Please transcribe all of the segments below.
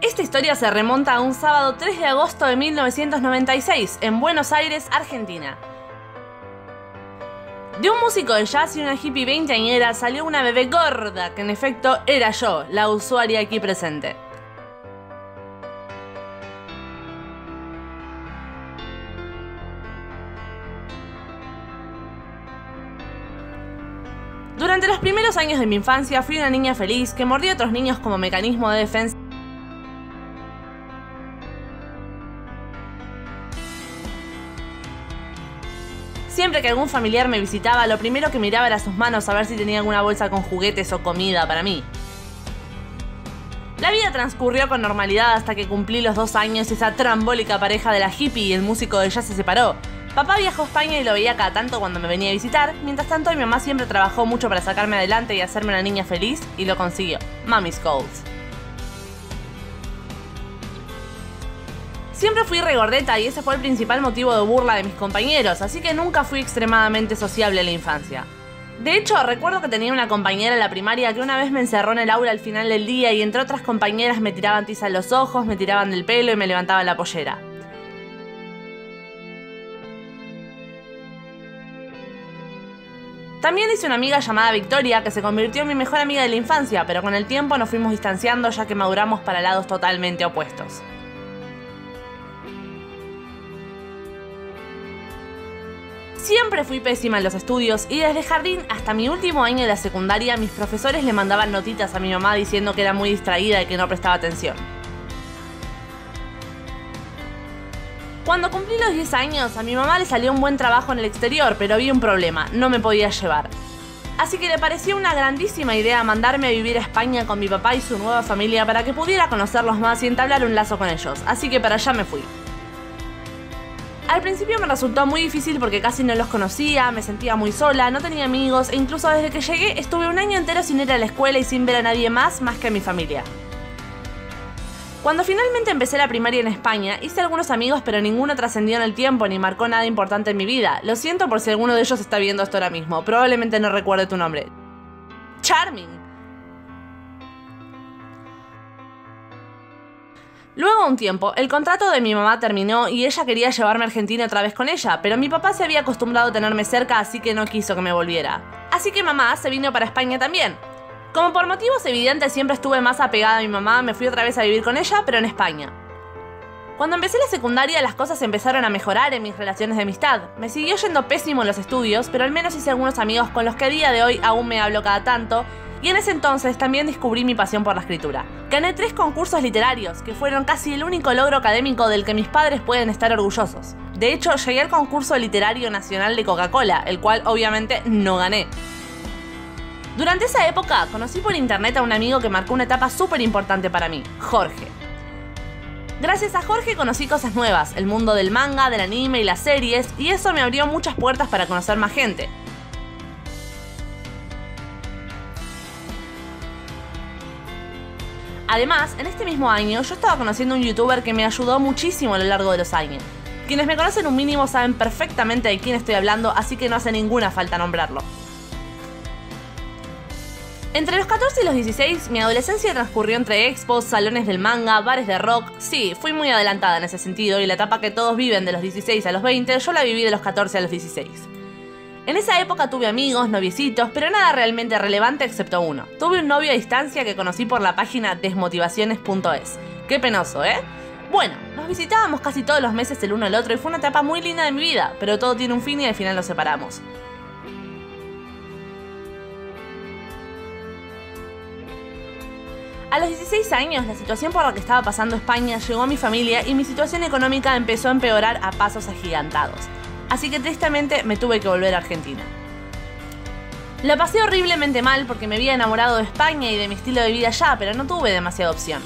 Esta historia se remonta a un sábado 3 de agosto de 1996, en Buenos Aires, Argentina. De un músico de jazz y una hippie veinteañera salió una bebé gorda, que en efecto era yo, la usuaria aquí presente. Durante los primeros años de mi infancia fui una niña feliz que mordía a otros niños como mecanismo de defensa. Siempre que algún familiar me visitaba, lo primero que miraba era sus manos a ver si tenía alguna bolsa con juguetes o comida para mí. La vida transcurrió con normalidad hasta que cumplí los 2 años y esa trambólica pareja de la hippie y el músico de jazz se separó. Papá viajó a España y lo veía cada tanto cuando me venía a visitar. Mientras tanto, mi mamá siempre trabajó mucho para sacarme adelante y hacerme una niña feliz, y lo consiguió. Mommy's goals. Siempre fui regordeta y ese fue el principal motivo de burla de mis compañeros, así que nunca fui extremadamente sociable en la infancia. De hecho, recuerdo que tenía una compañera en la primaria que una vez me encerró en el aula al final del día y entre otras compañeras me tiraban tiza en los ojos, me tiraban del pelo y me levantaban la pollera. También hice una amiga llamada Victoria que se convirtió en mi mejor amiga de la infancia, pero con el tiempo nos fuimos distanciando ya que maduramos para lados totalmente opuestos. Siempre fui pésima en los estudios y desde jardín hasta mi último año de la secundaria mis profesores le mandaban notitas a mi mamá diciendo que era muy distraída y que no prestaba atención. Cuando cumplí los 10 años, a mi mamá le salió un buen trabajo en el exterior, pero había un problema, no me podía llevar. Así que le pareció una grandísima idea mandarme a vivir a España con mi papá y su nueva familia para que pudiera conocerlos más y entablar un lazo con ellos, así que para allá me fui. Al principio me resultó muy difícil porque casi no los conocía, me sentía muy sola, no tenía amigos e incluso desde que llegué estuve un año entero sin ir a la escuela y sin ver a nadie más que a mi familia. Cuando finalmente empecé la primaria en España, hice algunos amigos pero ninguno trascendió en el tiempo ni marcó nada importante en mi vida. Lo siento por si alguno de ellos está viendo esto ahora mismo, probablemente no recuerde tu nombre. Charming. Luego de un tiempo, el contrato de mi mamá terminó y ella quería llevarme a Argentina otra vez con ella, pero mi papá se había acostumbrado a tenerme cerca, así que no quiso que me volviera. Así que mamá se vino para España también. Como por motivos evidentes siempre estuve más apegada a mi mamá, me fui otra vez a vivir con ella, pero en España. Cuando empecé la secundaria las cosas empezaron a mejorar en mis relaciones de amistad. Me siguió yendo pésimo en los estudios, pero al menos hice algunos amigos con los que a día de hoy aún me hablo cada tanto, y en ese entonces también descubrí mi pasión por la escritura. Gané 3 concursos literarios, que fueron casi el único logro académico del que mis padres pueden estar orgullosos. De hecho, llegué al concurso literario nacional de Coca-Cola, el cual obviamente no gané. Durante esa época conocí por internet a un amigo que marcó una etapa súper importante para mí, Jorge. Gracias a Jorge conocí cosas nuevas, el mundo del manga, del anime y las series, y eso me abrió muchas puertas para conocer más gente. Además, en este mismo año yo estaba conociendo a un youtuber que me ayudó muchísimo a lo largo de los años. Quienes me conocen un mínimo saben perfectamente de quién estoy hablando, así que no hace ninguna falta nombrarlo. Entre los 14 y los 16, mi adolescencia transcurrió entre expos, salones del manga, bares de rock. Sí, fui muy adelantada en ese sentido y la etapa que todos viven de los 16 a los 20, yo la viví de los 14 a los 16. En esa época tuve amigos, noviecitos, pero nada realmente relevante excepto uno. Tuve un novio a distancia que conocí por la página desmotivaciones.es. Qué penoso, ¿eh? Bueno, nos visitábamos casi todos los meses el uno al otro y fue una etapa muy linda de mi vida, pero todo tiene un fin y al final nos separamos. A los 16 años, la situación por la que estaba pasando España llegó a mi familia y mi situación económica empezó a empeorar a pasos agigantados. Así que tristemente me tuve que volver a Argentina. La pasé horriblemente mal porque me había enamorado de España y de mi estilo de vida allá, pero no tuve demasiada opción.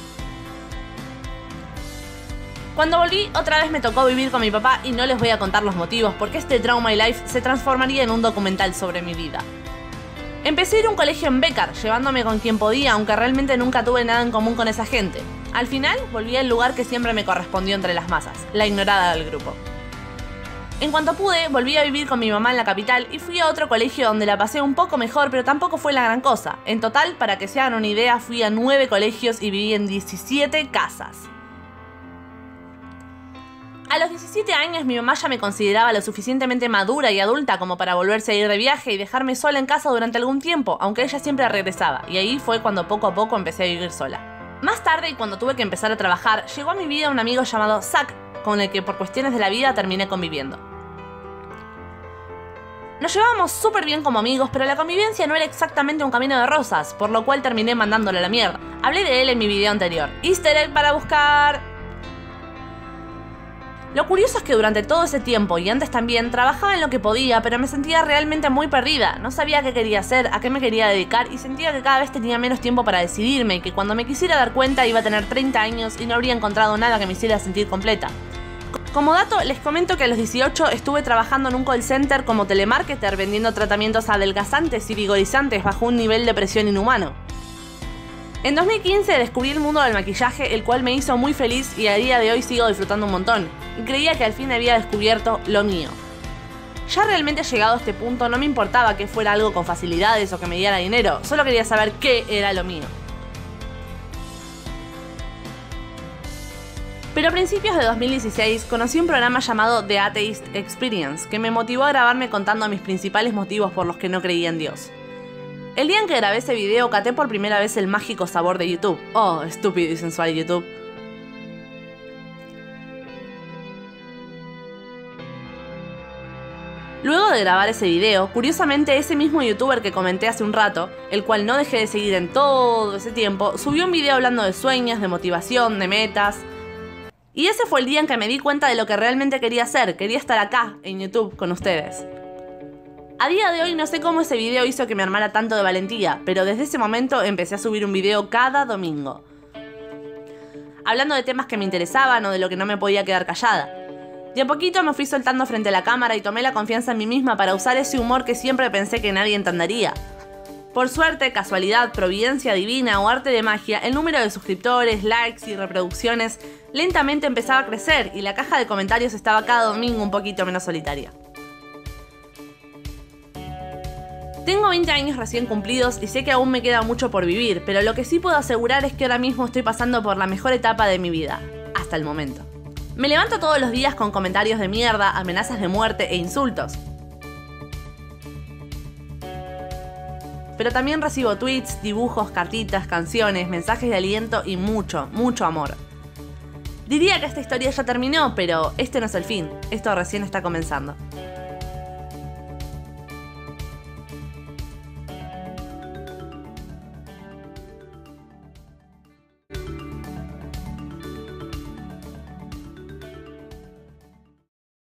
Cuando volví, otra vez me tocó vivir con mi papá y no les voy a contar los motivos porque este Trauma My Life se transformaría en un documental sobre mi vida. Empecé a ir a un colegio en Bécar, llevándome con quien podía, aunque realmente nunca tuve nada en común con esa gente. Al final, volví al lugar que siempre me correspondió entre las masas, la ignorada del grupo. En cuanto pude, volví a vivir con mi mamá en la capital y fui a otro colegio donde la pasé un poco mejor, pero tampoco fue la gran cosa. En total, para que se hagan una idea, fui a 9 colegios y viví en 17 casas. A los 17 años mi mamá ya me consideraba lo suficientemente madura y adulta como para volverse a ir de viaje y dejarme sola en casa durante algún tiempo, aunque ella siempre regresaba, y ahí fue cuando poco a poco empecé a vivir sola. Más tarde, y cuando tuve que empezar a trabajar, llegó a mi vida un amigo llamado Zach, con el que por cuestiones de la vida terminé conviviendo. Nos llevábamos súper bien como amigos, pero la convivencia no era exactamente un camino de rosas, por lo cual terminé mandándole a la mierda. Hablé de él en mi video anterior. Easter egg para buscar. Lo curioso es que durante todo ese tiempo, y antes también, trabajaba en lo que podía, pero me sentía realmente muy perdida. No sabía qué quería hacer, a qué me quería dedicar, y sentía que cada vez tenía menos tiempo para decidirme, y que cuando me quisiera dar cuenta iba a tener 30 años y no habría encontrado nada que me hiciera sentir completa. Como dato, les comento que a los 18 estuve trabajando en un call center como telemarketer vendiendo tratamientos adelgazantes y vigorizantes bajo un nivel de presión inhumano. En 2015 descubrí el mundo del maquillaje, el cual me hizo muy feliz y a día de hoy sigo disfrutando un montón, y creía que al fin había descubierto lo mío. Ya realmente llegado a este punto no me importaba que fuera algo con facilidades o que me diera dinero, solo quería saber qué era lo mío. Pero a principios de 2016 conocí un programa llamado The Atheist Experience, que me motivó a grabarme contando mis principales motivos por los que no creía en Dios. El día en que grabé ese video caté por primera vez el mágico sabor de YouTube. Oh, estúpido y sensual YouTube. Luego de grabar ese video, curiosamente ese mismo youtuber que comenté hace un rato, el cual no dejé de seguir en todo ese tiempo, subió un video hablando de sueños, de motivación, de metas. Y ese fue el día en que me di cuenta de lo que realmente quería hacer. Quería estar acá, en YouTube, con ustedes. A día de hoy no sé cómo ese video hizo que me armara tanto de valentía, pero desde ese momento empecé a subir un video cada domingo, hablando de temas que me interesaban o de lo que no me podía quedar callada. De a poquito me fui soltando frente a la cámara y tomé la confianza en mí misma para usar ese humor que siempre pensé que nadie entendería. Por suerte, casualidad, providencia divina o arte de magia, el número de suscriptores, likes y reproducciones lentamente empezaba a crecer y la caja de comentarios estaba cada domingo un poquito menos solitaria. Tengo 20 años recién cumplidos y sé que aún me queda mucho por vivir, pero lo que sí puedo asegurar es que ahora mismo estoy pasando por la mejor etapa de mi vida, hasta el momento. Me levanto todos los días con comentarios de mierda, amenazas de muerte e insultos. Pero también recibo tweets, dibujos, cartitas, canciones, mensajes de aliento y mucho, mucho amor. Diría que esta historia ya terminó, pero este no es el fin, esto recién está comenzando.